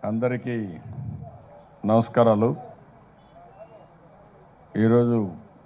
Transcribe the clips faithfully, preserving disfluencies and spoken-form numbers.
అందరికీ నమస్కారాలు. ఈరోజు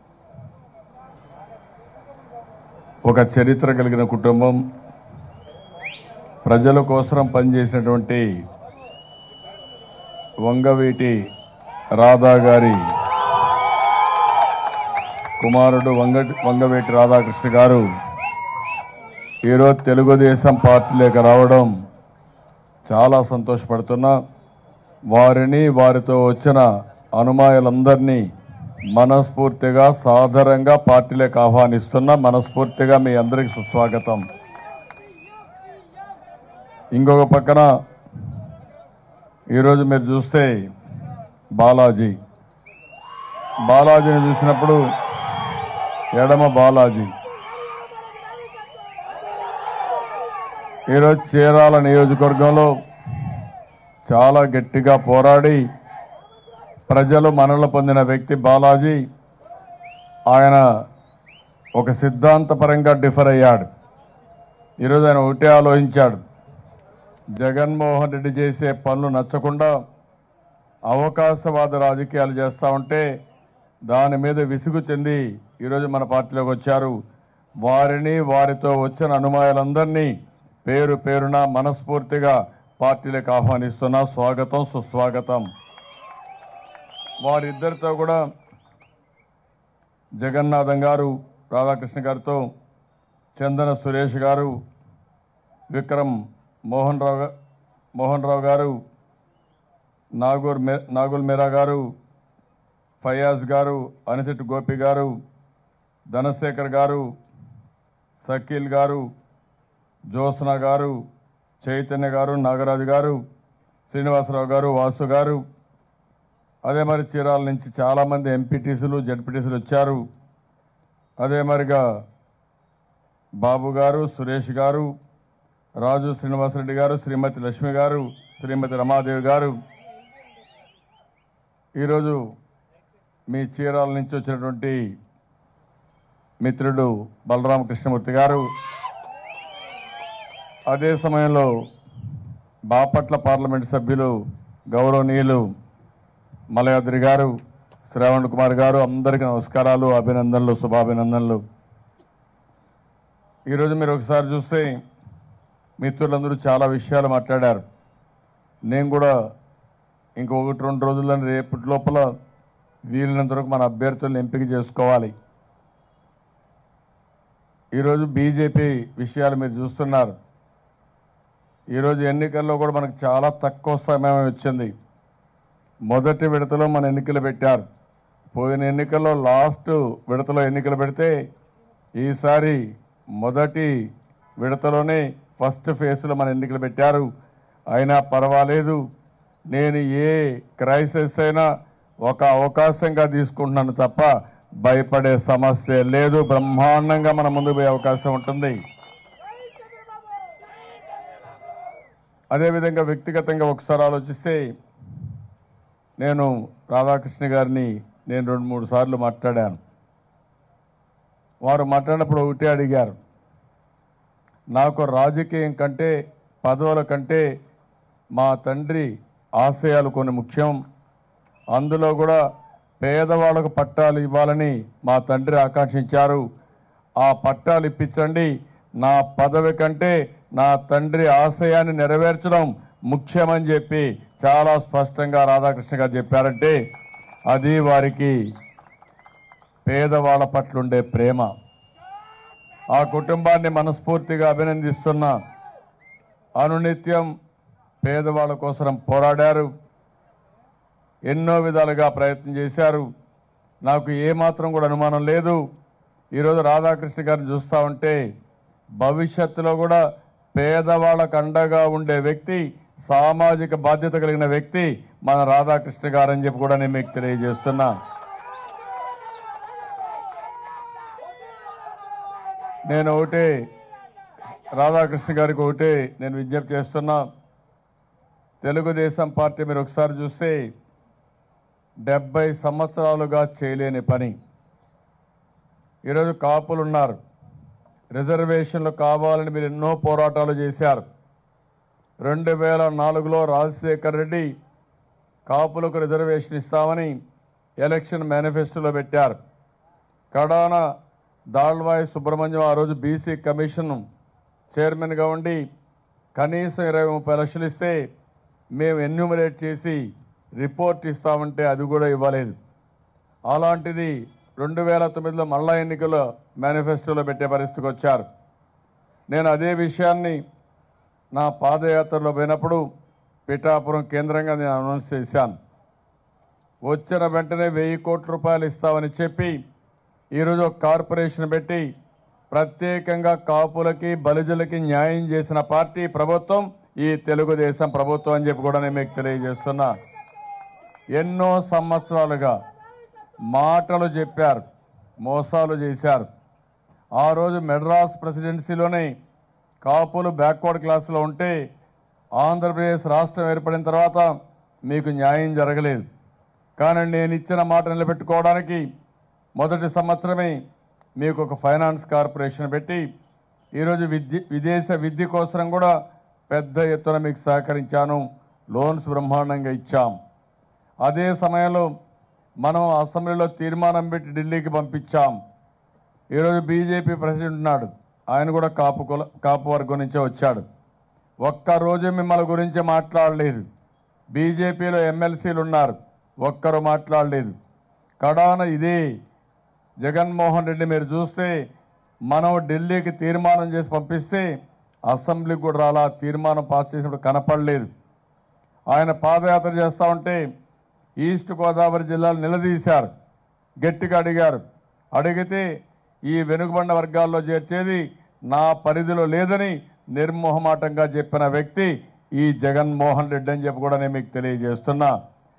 ఒక చరిత్ర కలిగిన కుటుంబం, ప్రజల కోసం పనిచేసినటువంటి వంగవీటి రాధా గారి కుమారుడు వంగ వంగవీటి రాధాకృష్ణ గారు ఈరోజు తెలుగుదేశం పార్టీలోకి రావడం చాలా సంతోషపడుతున్నా. వారిని వారితో వచ్చిన అనుమాయులందరినీ మనస్ఫూర్తిగా సాదరంగా పార్టీలోకి ఆహ్వానిస్తున్నా. మనస్ఫూర్తిగా మీ అందరికీ సుస్వాగతం. ఇంకొక పక్కన ఈరోజు మీరు చూస్తే బాలాజీ బాలాజీని చూసినప్పుడు ఎడమ బాలాజీ ఈరోజు చీరాల నియోజకవర్గంలో చాలా గట్టిగా పోరాడి ప్రజలు మన్ననలు పొందిన వ్యక్తి బాలాజీ. ఆయన ఒక సిద్ధాంతపరంగా డిఫర్ అయ్యాడు. ఈరోజు ఆయన ఒకటే ఆలోచించాడు, జగన్మోహన్ రెడ్డి చేసే పనులు నచ్చకుండా అవకాశవాద రాజకీయాలు చేస్తూ ఉంటే దాని మీద విసుగు చెంది ఈరోజు మన పార్టీలోకి వచ్చారు. వారిని వారితో వచ్చిన అనుమాయులందరినీ పేరు పేరున మనస్ఫూర్తిగా పార్టీలకు ఆహ్వానిస్తున్నా. స్వాగతం, సుస్వాగతం. వారిద్దరితో కూడా జగన్నాథం గారు, రాధాకృష్ణ గారితో చందన సురేష్ గారు, విక్రమ్ మోహన్ రావు మోహన్ రావు గారు, నాగూర్ నాగుల్ మీరా గారు, ఫయాజ్ గారు, అనిశెట్టి గోపి గారు, ధనశేఖర్ గారు, షకీల్ గారు, జ్యోత్స్న గారు, చైతన్య గారు, నాగరాజు గారు, శ్రీనివాసరావు గారు, వాసు గారు, అదే మరి చీరాల నుంచి చాలామంది ఎంపీటీసీలు జడ్పీటీసీలు వచ్చారు. అదే మరిగా బాబు గారు, సురేష్ గారు, రాజు శ్రీనివాసరెడ్డి గారు, శ్రీమతి లక్ష్మి గారు, శ్రీమతి రమాదేవి గారు, ఈరోజు మీ చీరాల నుంచి వచ్చినటువంటి మిత్రుడు బలరామకృష్ణమూర్తి గారు, అదే సమయంలో బాపట్ల పార్లమెంట్ సభ్యులు గౌరవనీయులు మలయాద్రి గారు, శ్రావణ్ కుమార్ గారు, అందరికీ నమస్కారాలు, అభినందనలు, శుభాభినందనలు. ఈరోజు మీరు ఒకసారి చూస్తే మిత్రులందరూ చాలా విషయాలు మాట్లాడారు. నేను కూడా ఇంకొకటి రెండు రోజుల్లో రేపటి లోపల వీలైనంత వరకు మన అభ్యర్థులను ఎంపిక చేసుకోవాలి. ఈరోజు బీజేపీ విషయాలు మీరు చూస్తున్నారు. ఈరోజు ఎన్నికల్లో కూడా మనకు చాలా తక్కువ సమయం వచ్చింది. మొదటి విడతలో మన ఎన్నికలు పెట్టారు. పోయిన ఎన్నికల్లో లాస్ట్ విడతలో ఎన్నికలు పెడితే ఈసారి మొదటి విడతలోనే ఫస్ట్ ఫేజ్లో మన ఎన్నికలు పెట్టారు. అయినా పర్వాలేదు, నేను ఏ క్రైసిస్ అయినా ఒక అవకాశంగా తీసుకుంటున్నాను తప్ప భయపడే సమస్య లేదు. బ్రహ్మాండంగా మన ముందు పోయే అవకాశం ఉంటుంది. అదేవిధంగా వ్యక్తిగతంగా ఒకసారి ఆలోచిస్తే నేను రాధాకృష్ణ గారిని నేను రెండు మూడు సార్లు మాట్లాడాను. వారు మాట్లాడినప్పుడు ఒకటే అడిగారు, నాకు రాజకీయం కంటే పదవుల కంటే మా తండ్రి ఆశయాలు కొన్ని ముఖ్యం, అందులో కూడా పేదవాళ్ళకు పట్టాలు ఇవ్వాలని మా తండ్రి ఆకాంక్షించారు. ఆ పట్టాలు ఇప్పించండి, నా పదవి కంటే నా తండ్రి ఆశయాన్ని నెరవేర్చడం ముఖ్యమని చెప్పి చాలా స్పష్టంగా రాధాకృష్ణ గారు చెప్పారంటే అది వారికి పేదవాళ్ళ పట్ల ఉండే ప్రేమ. ఆ కుటుంబాన్ని మనస్ఫూర్తిగా అభినందిస్తున్నా. అనునిత్యం పేదవాళ్ళ కోసం పోరాడారు, ఎన్నో విధాలుగా ప్రయత్నం చేశారు. నాకు ఏమాత్రం కూడా అనుమానం లేదు, ఈరోజు రాధాకృష్ణ గారిని చూస్తూ ఉంటే భవిష్యత్తులో కూడా పేదవాళ్ళకు అండగా ఉండే వ్యక్తి, సామాజిక బాధ్యత కలిగిన వ్యక్తి మన రాధాకృష్ణ గారు అని చెప్పి కూడా నేను మీకు తెలియజేస్తున్నా. నేను ఒకటే రాధాకృష్ణ గారికి ఒకటే నేను విజ్ఞప్తి చేస్తున్నా. తెలుగుదేశం పార్టీ మీరు ఒకసారి చూస్తే డెబ్బై సంవత్సరాలుగా చేయలేని పని. ఈరోజు కాపులు ఉన్నారు, రిజర్వేషన్లు కావాలని మీరు ఎన్నో పోరాటాలు చేశారు. రెండు వేల నాలుగులో రాజశేఖర్ రెడ్డి కాపులకు రిజర్వేషన్ ఇస్తామని ఎలక్షన్ మేనిఫెస్టోలో పెట్టారు. కడాన దాల్వాయి సుబ్రహ్మణ్యం ఆ రోజు బీసీ కమిషన్ చైర్మన్గా ఉండి కనీసం ఇరవై ముప్పై లక్షలు ఇస్తే మేము ఎన్యూమరేట్ చేసి రిపోర్ట్ ఇస్తామంటే అది కూడా ఇవ్వలేదు. అలాంటిది రెండు వేల తొమ్మిదిలో మళ్ళా ఎన్నికల్లో మేనిఫెస్టోలో పెట్టే పరిస్థితికి వచ్చారు. నేను అదే విషయాన్ని నా పాదయాత్రలో పోయినప్పుడు పిఠాపురం కేంద్రంగా నేను అనౌన్స్ చేశాను. వచ్చిన వెంటనే వెయ్యి కోట్ల రూపాయలు ఇస్తామని చెప్పి ఈరోజు ఒక కార్పొరేషన్ పెట్టి ప్రత్యేకంగా కాపులకి బలిజలకి న్యాయం చేసిన పార్టీ ప్రభుత్వం ఈ తెలుగుదేశం ప్రభుత్వం అని చెప్పి కూడా నేను మీకు తెలియజేస్తున్నా. ఎన్నో సంవత్సరాలుగా మాటలు చెప్పారు, మోసాలు చేశారు. ఆ రోజు మెడ్రాస్ ప్రెసిడెన్సీలోనే కాపులు బ్యాక్వర్డ్ క్లాసులో ఉంటే ఆంధ్రప్రదేశ్ రాష్ట్రం ఏర్పడిన తర్వాత మీకు న్యాయం జరగలేదు. కానీ నేను ఇచ్చిన మాట నిలబెట్టుకోవడానికి మొదటి సంవత్సరమే మీకు ఒక ఫైనాన్స్ కార్పొరేషన్ పెట్టి ఈరోజు విద్య విదేశ విద్య కోసం కూడా పెద్ద ఎత్తున మీకు సహకరించాను. లోన్స్ బ్రహ్మాండంగా ఇచ్చాం. అదే సమయంలో మనం అసెంబ్లీలో తీర్మానం పెట్టి ఢిల్లీకి పంపించాం. ఈరోజు బీజేపీ ప్రెసిడెంట్ ఉన్నాడు, ఆయన కూడా కాపు కుల కాపు వర్గం నుంచే వచ్చాడు. ఒక్కరోజు మిమ్మల్ని గురించి మాట్లాడలేదు. బీజేపీలో ఎమ్మెల్సీలు ఉన్నారు, ఒక్కరు మాట్లాడలేదు. కడాన ఇదే జగన్మోహన్ రెడ్డి మీరు చూస్తే మనం ఢిల్లీకి తీర్మానం చేసి పంపిస్తే అసెంబ్లీకి కూడా రాలా, తీర్మానం పాస్ చేసినప్పుడు కనపడలేదు. ఆయన పాదయాత్ర చేస్తూ ఉంటే ఈస్ట్ గోదావరి జిల్లాలు నిలదీశారు, గట్టిగా అడిగారు. అడిగితే ఈ వెనుకబడిన వర్గాల్లో చేర్చేది నా పరిధిలో లేదని నిర్మోహమాటంగా చెప్పిన వ్యక్తి ఈ జగన్మోహన్ రెడ్డి అని చెప్పి కూడా నేను మీకు తెలియజేస్తున్నా.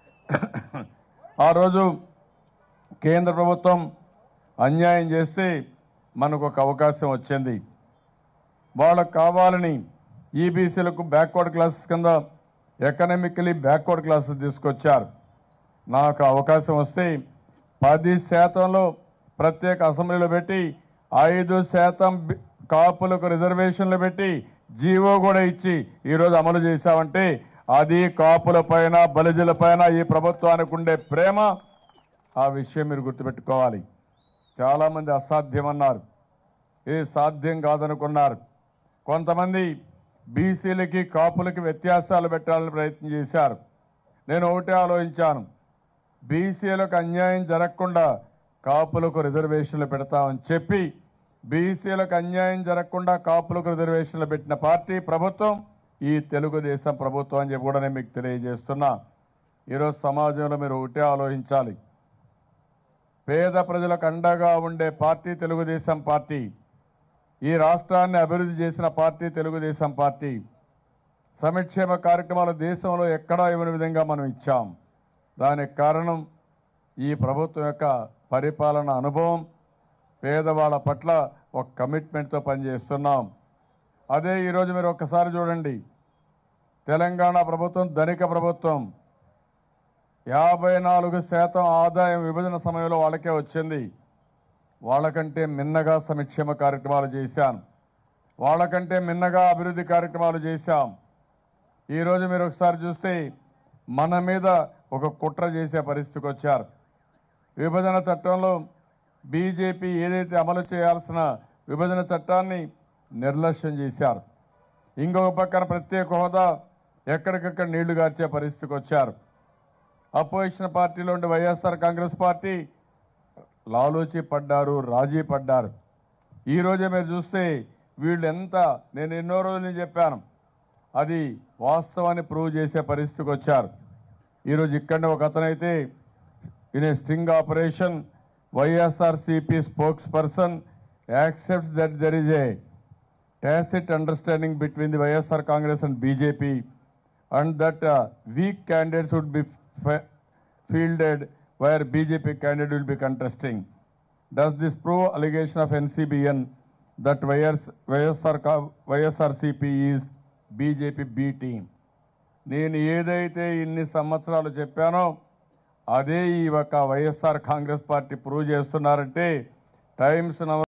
ఆ రోజు కేంద్ర ప్రభుత్వం అన్యాయం చేస్తే మనకు ఒక అవకాశం వచ్చింది. వాళ్ళకు కావాలని ఈబీసీలకు బ్యాక్వర్డ్ క్లాసెస్ కింద ఎకనామికలీ బ్యాక్వర్డ్ క్లాసెస్ తీసుకొచ్చారు. నాకు అవకాశం వస్తే పది శాతంలో ప్రత్యేక అసెంబ్లీలో పెట్టి ఐదు శాతం కాపులకు రిజర్వేషన్లు పెట్టి జీవో కూడా ఇచ్చి ఈరోజు అమలు చేశామంటే అది కాపుల పైన బలిజల పైన ఈ ప్రభుత్వానికి ఉండే ప్రేమ. ఆ విషయం మీరు గుర్తుపెట్టుకోవాలి. చాలామంది అసాధ్యమన్నారు, ఇది సాధ్యం కాదనుకున్నారు. కొంతమంది బీసీలకి కాపులకి వ్యత్యాసాలు పెట్టాలని ప్రయత్నం చేశారు. నేను ఒకటే ఆలోచించాను, బీసీలకు అన్యాయం జరగకుండా కాపులకు రిజర్వేషన్లు పెడతామని చెప్పి బీసీలకు అన్యాయం జరగకుండా కాపులకు రిజర్వేషన్లు పెట్టిన పార్టీ ప్రభుత్వం ఈ తెలుగుదేశం ప్రభుత్వం అని చెప్పి కూడా నేను మీకు తెలియజేస్తున్నా. ఈరోజు సమాజంలో మీరు ఒకటే ఆలోచించాలి, పేద ప్రజలకు అండగా ఉండే పార్టీ తెలుగుదేశం పార్టీ. ఈ రాష్ట్రాన్ని అభివృద్ధి చేసిన పార్టీ తెలుగుదేశం పార్టీ. సంక్షేమ కార్యక్రమాలు దేశంలో ఎక్కడా ఇవ్వని విధంగా మనం ఇచ్చాం. దానికి కారణం ఈ ప్రభుత్వం యొక్క పరిపాలన అనుభవం, పేదవాళ్ళ పట్ల ఒక కమిట్మెంట్తో పనిచేస్తున్నాం. అదే ఈరోజు మీరు ఒక్కసారి చూడండి, తెలంగాణ ప్రభుత్వం ధనిక ప్రభుత్వం. యాభై నాలుగు శాతం ఆదాయం విభజన సమయంలో వాళ్ళకే వచ్చింది. వాళ్ళకంటే మిన్నగా సంక్షేమ కార్యక్రమాలు చేశాం, వాళ్ళకంటే మిన్నగా అభివృద్ధి కార్యక్రమాలు చేశాం. ఈరోజు మీరు ఒకసారి చూస్తే మన మీద ఒక కుట్ర చేసే పరిస్థితికి వచ్చారు. విభజన చట్టంలో బీజేపీ ఏదైతే అమలు చేయాల్సిన విభజన చట్టాన్ని నిర్లక్ష్యం చేశారు. ఇంకొక పక్కన ప్రత్యేక హోదా ఎక్కడికక్కడ నీళ్లు గార్చే పరిస్థితికి వచ్చారు. అపోజిషన్ పార్టీలో ఉండే వైఎస్ఆర్ కాంగ్రెస్ పార్టీ లాలూచి పడ్డారు, రాజీ పడ్డారు. ఈరోజే మీరు చూస్తే వీళ్ళు ఎంత, నేను ఎన్నో రోజులు నేను చెప్పాను, అది వాస్తవాన్ని ప్రూవ్ చేసే పరిస్థితికి వచ్చారు. ఈరోజు ఇక్కడనే ఒక అతనైతే in a string operation YSRCP spokesperson accepts that there is a tacit understanding between the Y S R Congress and B J P and that uh, weak candidates would be fielded where B J P candidate will be contesting. Does this prove allegation of N C B N that Y S R, Y S R C P is B J P B team? నేను ఏదైతే ఇన్ని సంవత్సరాలు చెప్పానో అదే ఈ ఒక YSR Congress party prove చేస్తున్నారంటే times